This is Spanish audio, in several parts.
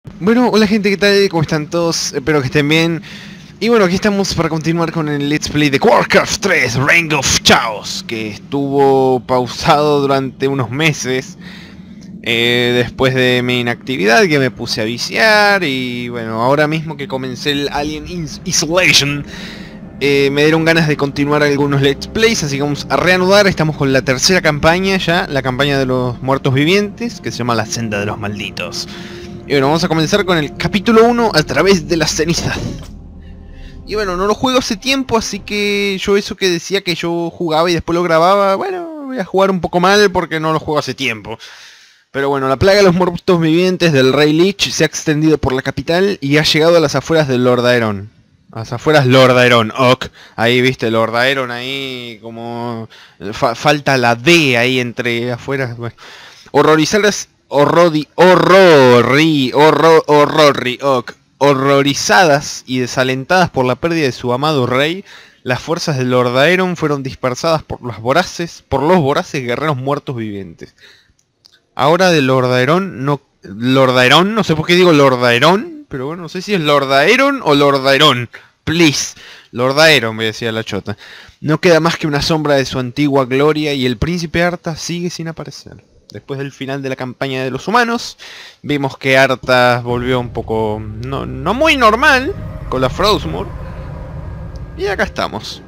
Bueno, hola gente, ¿qué tal? ¿Cómo están todos? Espero que estén bien. Y bueno, aquí estamos para continuar con el Let's Play de Warcraft 3 Reign of Chaos, que estuvo pausado durante unos meses después de mi inactividad, que me puse a viciar. Y bueno, ahora mismo que comencé el Alien Isolation, me dieron ganas de continuar algunos Let's Plays, así que vamos a reanudar. Estamos con la tercera campaña ya, la campaña de los muertos vivientes, que se llama La Senda de los Malditos. Y bueno, vamos a comenzar con el capítulo 1, a través de las cenizas. Y bueno, no lo juego hace tiempo, así que yo eso que decía que yo jugaba y después lo grababa, bueno, voy a jugar un poco mal porque no lo juego hace tiempo. Pero bueno, la plaga de los muertos vivientes del Rey Lich se ha extendido por la capital y ha llegado a las afueras del Lordaeron. A las afueras Lordaeron, ok. Ahí viste, Lordaeron ahí como... falta la D ahí entre afueras. Bueno. Horrorizadas... Horrorizadas y desalentadas por la pérdida de su amado rey, las fuerzas de Lordaeron fueron dispersadas por los voraces guerreros muertos vivientes. Ahora de Lordaeron no sé por qué digo Lordaeron, pero bueno, no sé si es Lordaeron o Lordaeron. Please, Lordaeron, me decía la chota. No queda más que una sombra de su antigua gloria y el príncipe Arta sigue sin aparecer. Después del final de la campaña de los humanos, vimos que Arta volvió un poco... no muy normal, con la Frostmourne. Y acá estamos.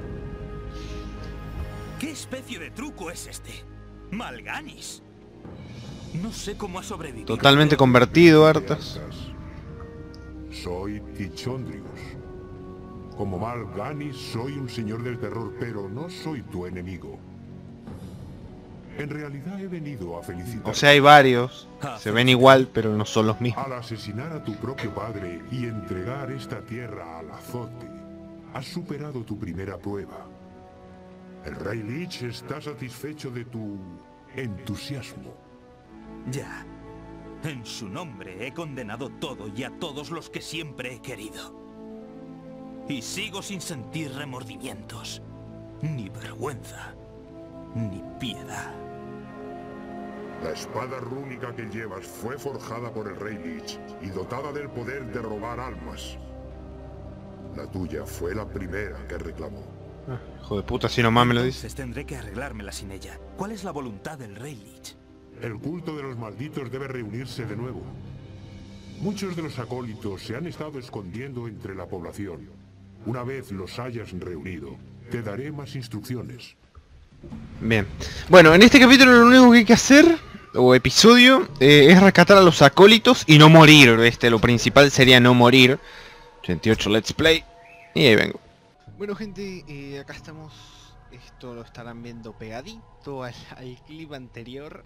¿Qué especie de truco es este? Mal'Ganis. No sé cómo ha sobrevivido. Totalmente convertido, Arthas. Soy Tichondrius. Como Mal'Ganis soy un señor del terror, pero no soy tu enemigo. En realidad he venido a felicitar. O sea, hay varios. Se ven igual, pero no son los mismos. Al asesinar a tu propio padre y entregar esta tierra al azote, has superado tu primera prueba. El Rey Lich está satisfecho de tu entusiasmo. Ya. En su nombre he condenado todo y a todos los que siempre he querido. Y sigo sin sentir remordimientos, ni vergüenza, ni piedad. La espada rúnica que llevas fue forjada por el Rey Lich y dotada del poder de robar almas. La tuya fue la primera que reclamó. Hijo de puta, si nomás me lo dice. Entonces tendré que arreglármela sin ella. ¿Cuál es la voluntad del Rey Lich? El culto de los malditos debe reunirse de nuevo. Muchos de los acólitos se han estado escondiendo entre la población. Una vez los hayas reunido, te daré más instrucciones. Bien. Bueno, en este capítulo lo único que hay que hacer, o episodio, es rescatar a los acólitos y no morir. Lo principal sería no morir. 88 Let's Play. Y ahí vengo. Bueno gente, acá estamos. Esto lo estarán viendo pegadito al clip anterior.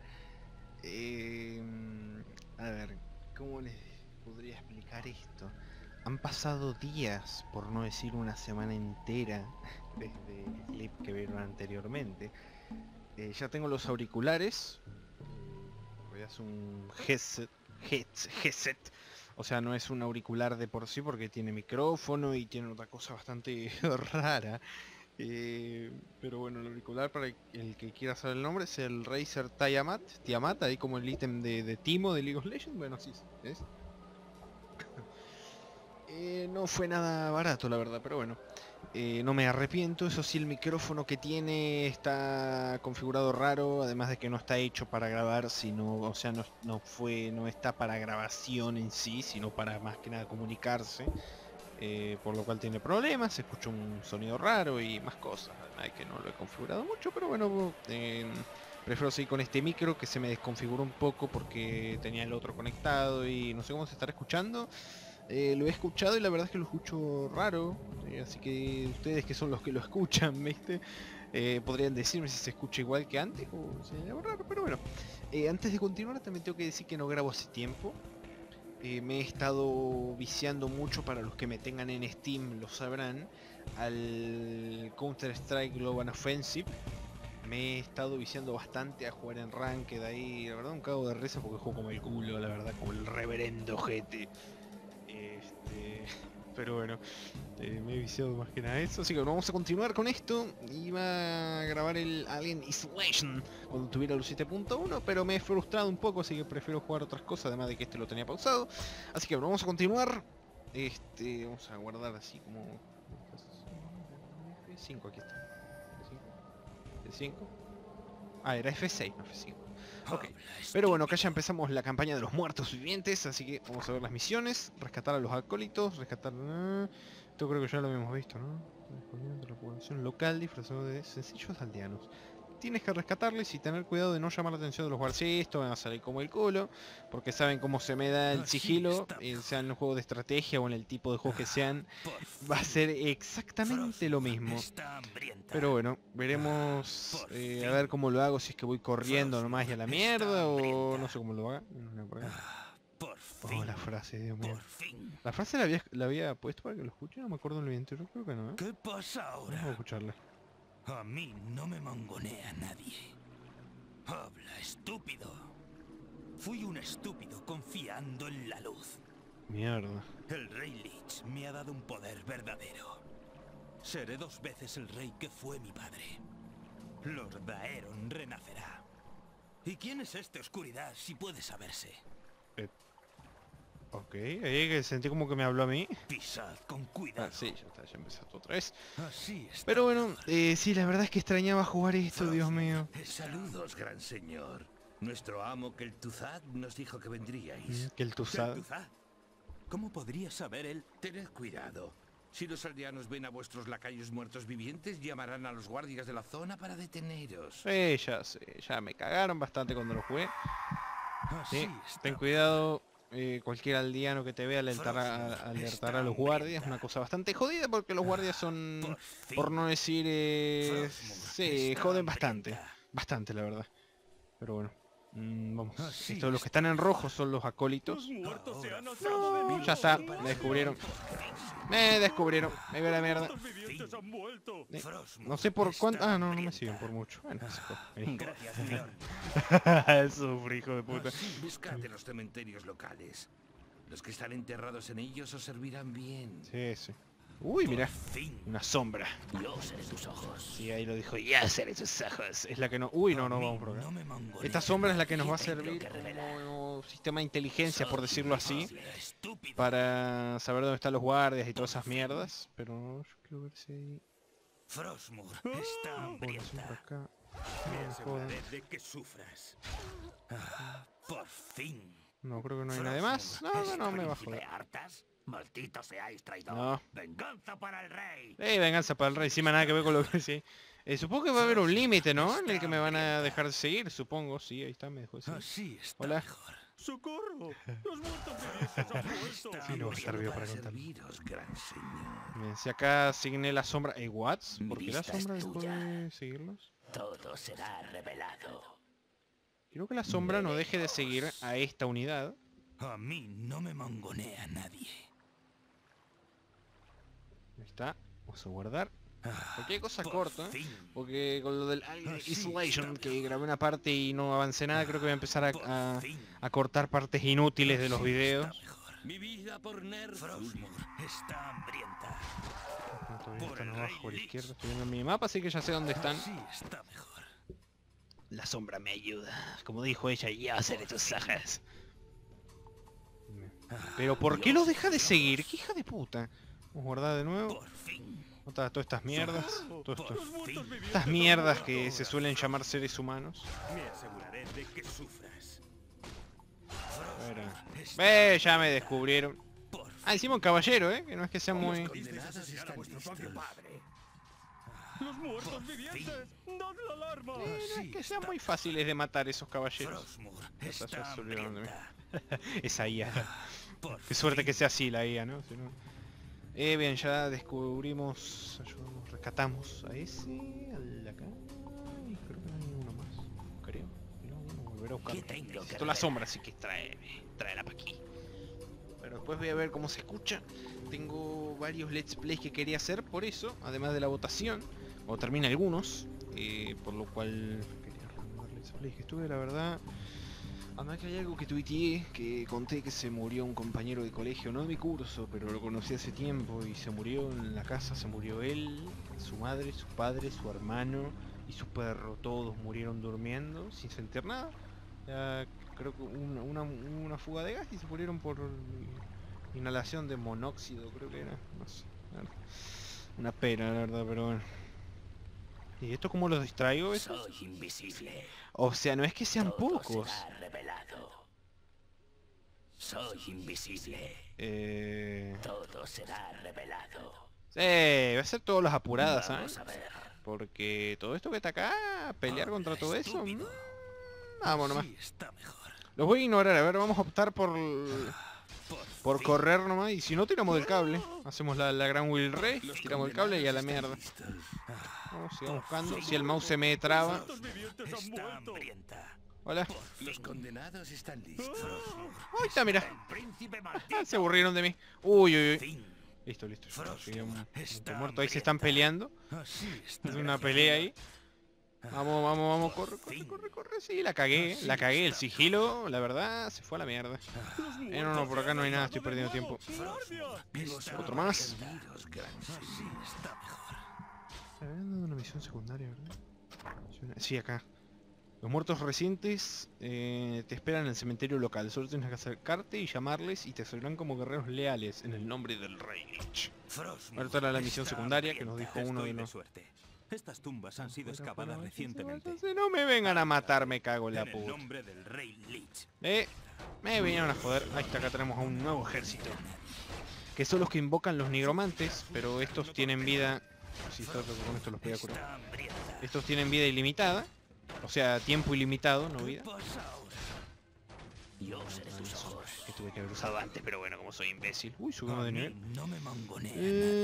A ver, ¿cómo les podría explicar esto? Han pasado días, por no decir una semana entera, desde el clip que vieron anteriormente. Ya tengo los auriculares. Es un headset. O sea, no es un auricular de por sí porque tiene micrófono y tiene otra cosa bastante rara. Pero bueno, el auricular, para el que quiera saber el nombre, es el Razer Tiamat, ahí como el ítem de Timo de League of Legends. Bueno, sí, ¿es? No fue nada barato, la verdad, pero bueno. No me arrepiento. Eso sí, el micrófono que tiene está configurado raro, además de que no está hecho para grabar, sino, o sea, no está para grabación en sí, sino para más que nada comunicarse. Por lo cual tiene problemas, se escucha un sonido raro y más cosas. Además de que no lo he configurado mucho, pero bueno, prefiero seguir con este micro que se me desconfiguró un poco porque tenía el otro conectado y no sé cómo se estará escuchando. Lo he escuchado y la verdad es que lo escucho raro, así que ustedes que son los que lo escuchan, ¿viste? Podrían decirme si se escucha igual que antes o si hay algo raro, pero bueno. Antes de continuar también tengo que decir que no grabo hace tiempo. Me he estado viciando mucho, para los que me tengan en Steam lo sabrán, al Counter-Strike Global Offensive. Me he estado viciando bastante a jugar en Ranked ahí, la verdad un cago de risa porque juego como el culo, la verdad, como el reverendo jete. Pero bueno, Me he viciado más que nada eso, así que bueno, vamos a continuar con esto. Iba a grabar el Alien Isolation cuando tuviera los 7.1, pero me he frustrado un poco, así que prefiero jugar otras cosas, además de que este lo tenía pausado. Así que bueno, vamos a continuar. Vamos a guardar así como... F5, aquí está. F5. Ah, era F6, no F5. Ok, pero bueno, acá ya empezamos la campaña de los muertos vivientes, así que vamos a ver las misiones. Rescatar a los acólitos, rescatar... Esto creo que ya lo habíamos visto, ¿no? Descubrimiento de la población local disfrazado de sencillos aldeanos. Tienes que rescatarles y tener cuidado de no llamar la atención de los guardias. Esto van a salir como el culo, porque saben cómo se me da el sigilo, sea en el juego de estrategia o en el tipo de juegos que sean, va a ser exactamente lo mismo. Pero bueno, veremos a ver cómo lo hago, si es que voy corriendo nomás y a la mierda, o no sé cómo lo haga. Oh, la frase, Dios mío. La frase la había puesto para que lo escuche, no me acuerdo en el video, yo creo que no, ¿eh? ¿Qué pasa ahora? Vamos a escucharla. A mí no me mangonea nadie. Habla, estúpido. Fui un estúpido confiando en la luz. Mierda. El rey Lich me ha dado un poder verdadero. Seré 2 veces el rey que fue mi padre. Lord Daeron renacerá. ¿Y quién es esta oscuridad, si puede saberse? Ok, ahí que sentí como que me habló a mí. Pisad con cuidado. Ah, sí, ya está, ya empezaste otra vez. Así está. Pero bueno, sí, la verdad es que extrañaba jugar esto, Dios mío. Saludos, gran señor. Nuestro amo Kel'Thuzad nos dijo que vendríais. Que el Tuzad. ¿Kel'Thuzad? ¿Cómo podría saber él? Tened cuidado. Si los aldeanos ven a vuestros lacayos muertos vivientes, llamarán a los guardias de la zona para deteneros. Ya sé, ya me cagaron bastante cuando lo jugué. Así Sí, está. ten cuidado. Cualquier aldeano que te vea alertará a los guardias. Una cosa bastante jodida porque los guardias son, por no decir... sí, joden bastante. Bastante, la verdad. Pero bueno. Vamos. Estos, los que están en rojo son los acólitos. Muertos se han No, ya está, me descubrieron. Me descubrieron. Me ve la mierda. han vuelto. No sé por cuánto... Ah, no me siguen por mucho. Bueno, vení. Gracias, señor. Sufrí, hijo de puta. Buscad en los cementerios locales. Los que están enterrados en ellos os servirán bien. Sí, sí. Uy, mira. Fin. Una sombra. Yo seré tus ojos. Sí, ahí lo dijo. Ya seré tus ojos. Es la que no... Uy, no, vamos por acá. No me mangonea. Esta sombra es la que nos va a servir como sistema de inteligencia, por decirlo así, Estúpido. para saber dónde están los guardias y todas esas mierdas. Pero yo quiero ver si hay... Frostmourne está población por hambrienta. acá. Me No, joder. aseguraré de que sufras. Por fin. No, creo que no hay nadie más. No, me va a joder. hartas? Maldito seáis, traidor. No. Venganza para el rey. Venganza para el rey, encima nada que ver con lo que sí. Supongo que va a haber un límite, ¿no? En el que me van a dejar de seguir, supongo. Sí, ahí está, me dejó de seguir. Así está Hola. mejor. ¡Socorro! ¡Los muertos vivientes han vuelto! Sí, no va a estar vivo para contar. serviros, gran señor. Bien, si acá asigné la sombra... ¿What? ¿Por qué la Vista es sombra dejó tuya. de seguirlos? Todo será revelado. Quiero que la sombra no deje de seguir a esta unidad. A mí no me mangonea nadie. Ahí está. Vamos a guardar. Cualquier cosa Por corto, ¿eh? fin. Porque con lo del Alien Así Isolation, está que grabé una parte y no avancé nada, creo que voy a empezar Por a fin. cortar partes inútiles de los Así videos. está mejor. Mi vida por Nerf. Frostmourne está hambrienta. No, todavía por están el abajo a la Rey izquierda. Lich. Estoy viendo el minimapa, así que ya sé dónde están. Así está mejor. La sombra me ayuda. Como dijo ella, ya seré tus ojos. Pero ¿por qué lo deja de seguir? ¿Qué hija de puta? Vamos a guardar de nuevo. Por fin. Todas estas mierdas. Todo esto. Por fin. Estas mierdas que se suelen llamar seres humanos. Me aseguraré de que sufras. Espera. Ya me descubrieron. Por fin. Ah, encima un caballero, que no es que sea muy... Condenados están listos. ¡Los muertos vivientes! ¡Dad la alarma! no es que sean muy fáciles de matar esos caballeros. Frostmourne Ya está se olvidaron de mí. hambrienta. Esa IA. Por Qué suerte que sea así la IA, ¿no? Si no... bien, ya descubrimos... Ayudamos, rescatamos a ese... al de acá... Y creo que no hay uno más. Creo. No, bueno, volver a buscar. ¿Qué tengo que Necesito la sombra, así que tráela para aquí. Pero después voy a ver cómo se escucha. Tengo varios let's plays que quería hacer por eso, además de la votación. O termina algunos. Por lo cual quería renovar let's plays que estuve, la verdad, Además que hay algo que tuiteé, que conté que se murió un compañero de colegio, no de mi curso, pero lo conocí hace tiempo y se murió en la casa, se murió él, su madre, su padre, su hermano y su perro, todos murieron durmiendo sin sentir nada. Ya, creo que una fuga de gas y se murieron por inhalación de monóxido, creo que era, no sé. Una pena, la verdad, pero bueno. ¿Y esto cómo los distraigo? ¿Eso? Soy invisible. O sea, no es que sean Todo pocos. será revelado. Soy invisible. Todo será revelado. Va a ser todas las apuradas, Vamos ¿sabes? a ver. Porque todo esto que está acá, pelear contra todo eso. Estúpido. Vamos nomás. Sí, está mejor. Los voy a ignorar, a ver, vamos a optar por Por fin. correr nomás. Y si no, tiramos del cable. Hacemos la gran Will Ray, tiramos el cable y a la mierda. Vamos, sigamos buscando. Si el mouse se me traba. Está hambrienta. Hola. Los condenados están listos. Ahí está, mira. Príncipe maldito. Se aburrieron de mí. Uy, uy, uy. Fin. Listo, listo. Frost Llegué está muerto. Ahí se están peleando. Así está. Es una pelea ahí. Vamos, vamos, vamos, corre, corre, corre, corre. Sí, la cagué, la cagué. El sigilo, la verdad, se fue a la mierda. No, por acá no hay nada, estoy perdiendo tiempo. Otro más. Así está mejor. Habían dado una misión secundaria, ¿verdad? Sí, acá. Los muertos recientes te esperan en el cementerio local. Solo tienes que acercarte y llamarles y te servirán como guerreros leales en el nombre del Rey Lich. Ahorita era la misión secundaria que nos dijo uno de los... Suerte. Estas tumbas han sido excavadas recientemente. Entonces no me vengan a matar, me cago en la En el puta. nombre del Rey Lich. Me vinieron a joder. Ahí está, acá tenemos a un nuevo ejército. Que son los que invocan los nigromantes, pero estos tienen vida... Si con esto los voy a curar. Está hambrienta. Estos tienen vida ilimitada. O sea, tiempo ilimitado, no vida. ¿Qué pasa ahora? Yo seré tus ojos. Que tuve que haber usado antes, pero bueno, como soy imbécil. Uy, subimos A de mí nivel. no me mangonea.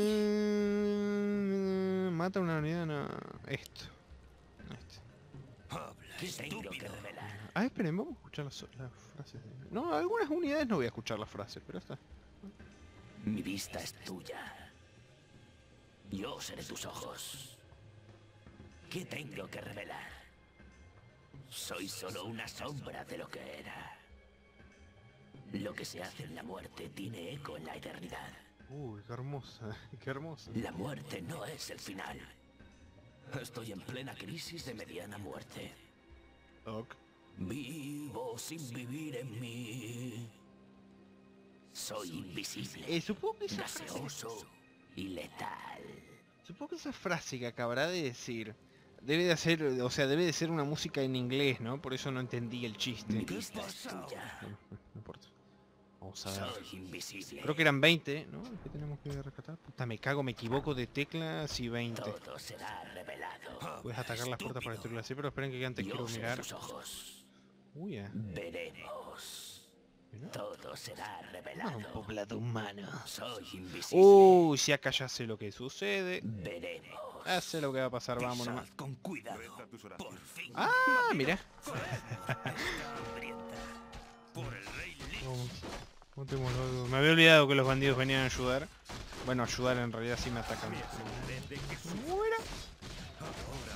Mata una unidad, no. Esto. Habla, ¿Qué tengo que estúpido. revelar? Ah, esperen, vamos a escuchar las frases. No, algunas unidades no voy a escuchar las frases, pero está. Mi vista es tuya. Yo seré tus ojos. ¿Qué tengo que revelar? Soy solo una sombra de lo que era. Lo que se hace en la muerte tiene eco en la eternidad. Uy, qué hermosa, qué hermosa. La muerte no es el final. Estoy en plena crisis de mediana muerte. Ok. Vivo sin vivir en mí. Soy invisible, Supongo que esa frase... gaseoso y letal. Supongo que esa frase que acabará de decir... Debe de ser, o sea, debe de ser una música en inglés, ¿no? Por eso no entendí el chiste. Mi vista es tuya. No importa. Vamos a ver. Soy invisible. Creo que eran 20, ¿no? ¿Qué tenemos que rescatar? Puta, me cago, me equivoco de teclas y 20. Todo será revelado. Puedes atacar las puertas para destruirlas, sí, pero esperen que antes Yo quiero seré mirar. tus ojos. Uy, Veremos. Mira. Todo será Un revelado. poblado humano. Soy invisible. Uy, si acá ya sé lo que sucede. Veremos. Ya sé lo que va a pasar, vamos Pisad nomás. con cuidado. Por fin. Ah, mira. Está hambrienta. Por el Rey Lich. Me había olvidado que los bandidos venían a ayudar. Bueno, ayudar en realidad sí me atacan. Aseguraré de que su Muera. ahora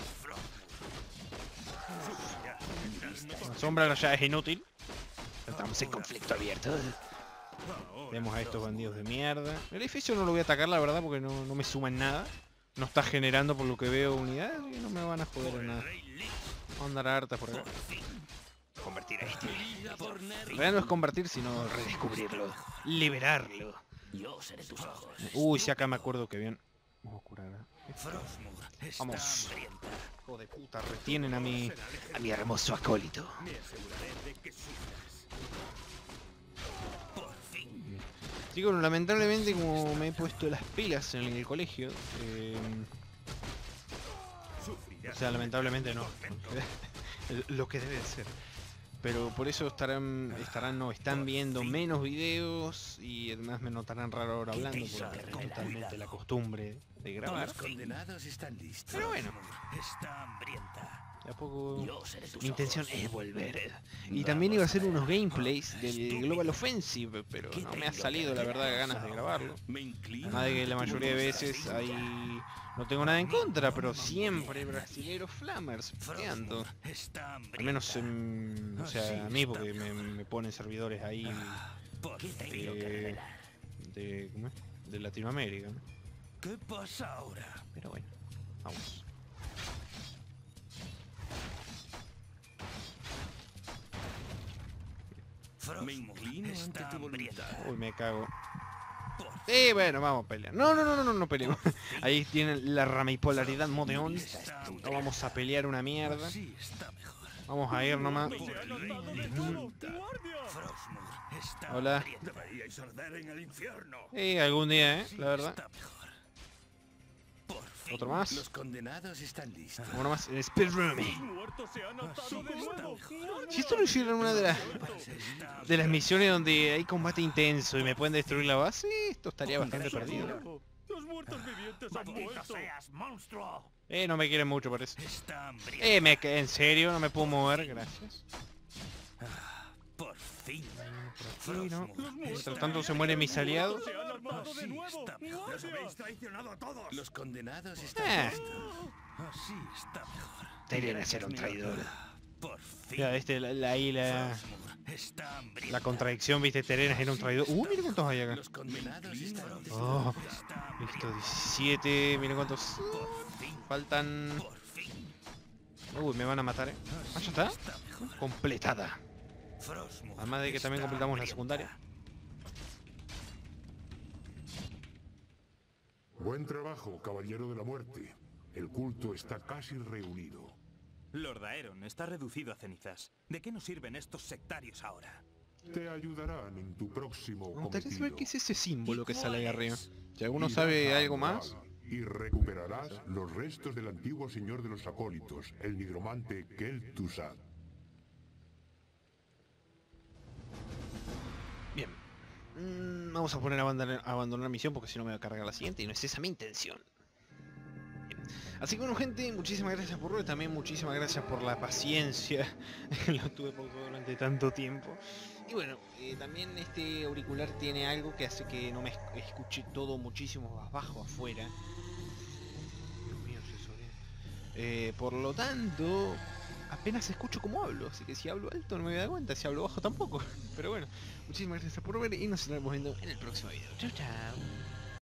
Frostmourne. La sombra ya es inútil. Estamos en conflicto abierto. Vemos a estos bandidos de mierda. El edificio no lo voy a atacar, la verdad, porque no me suma en nada. No está generando, por lo que veo, unidades y no me van a joder en nada. Rey Lich. Vamos a andar a hartas por acá. Fin. Convertir a este. Por En realidad no es convertir, sino redescubrirlo. Liberarlo. Yo seré tus ojos. Uy, si acá me acuerdo que bien. Vamos a curar. Frostmourne está Vamos. hambrienta. Hijo de puta, retienen a mi hermoso acólito. Me aseguraré de que sufras. Por fin. Sí, bueno, lamentablemente como me he puesto las pilas en el colegio, o sea, lamentablemente no, lo que debe de ser. Pero por eso están viendo menos videos y además me notarán raro ahora hablando porque es totalmente la costumbre de grabar. Los condenados están listos. Pero bueno, Está hambrienta. De a poco... Yo seré tus Mi intención ojos. es volver. Y también iba a hacer unos gameplays del Global Offensive, pero no me ha salido la verdad ganas de grabarlo. Me inclino. Además de que la mayoría de veces hay... No tengo nada en contra, pero siempre hay brasileros flammers peleando. Está Al menos o sea, a mí porque me ponen servidores ahí ¿Qué tengo que de, revelar? ¿cómo es? De Latinoamérica, ¿no? ¿Qué pasa ahora? Pero bueno, vamos. Me inclino ante tu voluntad. Uy, me cago. Bueno, vamos a pelear. No peleemos. Ahí tienen la ramipolaridad modeón. No vamos a pelear una mierda. Sí, está mejor. Vamos a ir nomás. Frostmourne está Hola. hambriento. Deberíais arder en el infierno. Algún día, la verdad. Está mejor. Por fin. Otro más. Los condenados están listos. Uno más. El Speedroom. Muertos se han atado de nuevo. Si esto lo hicieron en una de las misiones donde hay combate intenso y me pueden destruir la base, esto estaría bastante perdido. Los muertos vivientes han muerto. monstruo! No me quieren mucho, parece. Está hambriento. En serio, no me puedo mover, gracias. Por fin. Sí, no. Mientras tanto se mueren mis aliados. Se han armado de nuevo. Está mejor. Los habéis traicionado a todos. Los condenados están Eh, listos. Así está mejor. Tyrion era un traidor. Por fin. Ya, ahí Frostmourne está hambriento. la contradicción, viste, Terenas era un traidor. Mira cuántos hay acá. Los condenados están listos. Oh, Está listo, 17, miren cuántos por fin. faltan. Por fin. Me van a matar, Ah, ya está. Está mejor. Completada. Frostmourne Además de que también está completamos la hambrienta. secundaria. Buen trabajo, caballero de la muerte. El culto está casi reunido. Lord Aeron está reducido a cenizas. ¿De qué nos sirven estos sectarios ahora? Te ayudarán en tu próximo Me gustaría cometido. saber qué es ese símbolo que sale ahí arriba. Si alguno Irás sabe a algo más. Amral Y recuperarás los restos del antiguo señor de los acólitos, el nigromante Kel'Thuzad. Bien. Vamos a poner a abandonar misión porque si no me va a cargar la siguiente y no es esa mi intención. Bien. Así que bueno gente, muchísimas gracias por ver, también muchísimas gracias por la paciencia. Lo tuve pausado durante tanto tiempo. Y bueno, también este auricular tiene algo que hace que no me escuche todo muchísimo más bajo afuera. Dios mío, por lo tanto, apenas escucho cómo hablo, así que si hablo alto no me voy a dar cuenta, si hablo bajo tampoco. Pero bueno, muchísimas gracias por ver y nos estaremos viendo en el próximo video. Chao, chao.